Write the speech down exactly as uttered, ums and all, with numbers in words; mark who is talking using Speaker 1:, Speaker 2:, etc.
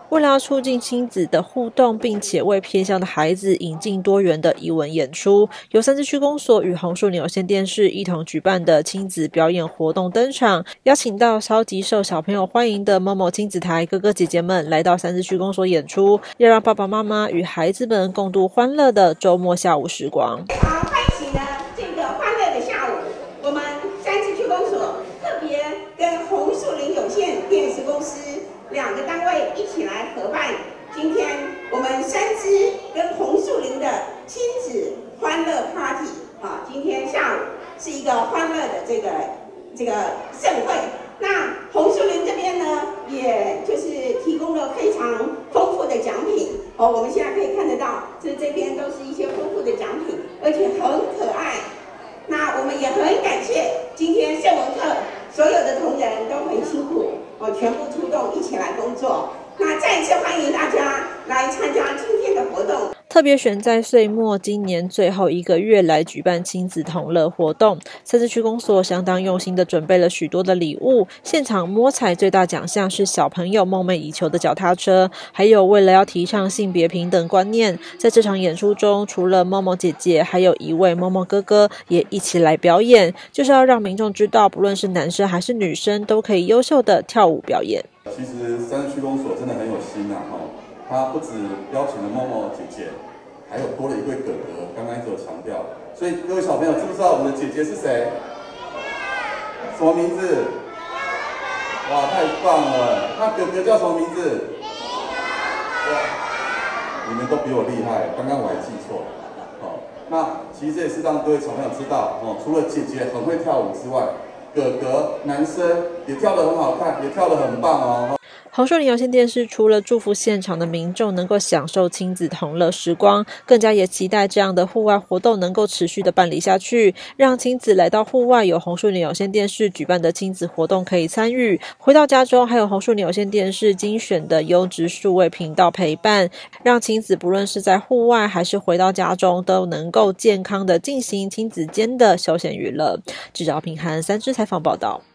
Speaker 1: 为了要促进亲子的互动，并且为偏乡的孩子引进多元的艺文演出，由三芝区公所与红树林有线电视一同举办的亲子表演活动登场，邀请到超级受小朋友欢迎的某某亲子台哥哥姐姐们来到三芝区公所演出，要让爸爸妈妈与孩子们共度欢乐的周末下午时光。
Speaker 2: 好，欢喜呢这个欢乐的下午，我们三芝区公所特别跟红树林有线电视公司两个单位一起来合办，今天我们三芝跟红树林的亲子欢乐 party 啊，今天下午是一个欢乐的这个这个盛会。那红树林这边呢，也就是提供了非常丰富的奖品哦，我们现在可以看得到，这这边都是一些丰富的奖品，而且很可爱。那我们也很感谢今天社文课所有的同仁都很辛苦哦，全部出动一起来工作。那再一次欢迎大家来参加今天的活动。
Speaker 1: 特别选在岁末今年最后一个月来举办亲子同乐活动，三芝区公所相当用心的准备了许多的礼物，现场摸彩最大奖项是小朋友梦寐以求的脚踏车，还有为了要提倡性别平等观念，在这场演出中除了某某姐姐，还有一位某某哥哥也一起来表演，就是要让民众知道不论是男生还是女生都可以优秀的跳舞表演。
Speaker 3: 其实三芝区公所真的很有心啊，他不止邀请了某某姐姐，还有多了一位哥哥，刚刚一直有强调。所以各位小朋友知不知道我们的姐姐是谁？什么名字？哇，太棒了！那哥哥叫什么名字？你们都比我厉害，刚刚我还记错。好，那其实这也是让各位小朋友知道，哦，除了姐姐很会跳舞之外，哥哥男生也跳得很好看，也跳得很棒哦。
Speaker 1: 红树林有线电视除了祝福现场的民众能够享受亲子同乐时光，更加也期待这样的户外活动能够持续的办理下去，让亲子来到户外有红树林有线电视举办的亲子活动可以参与，回到家中还有红树林有线电视精选的优质数位频道陪伴，让亲子不论是在户外还是回到家中都能够健康的进行亲子间的休闲娱乐。记者平涵三芝采访报道。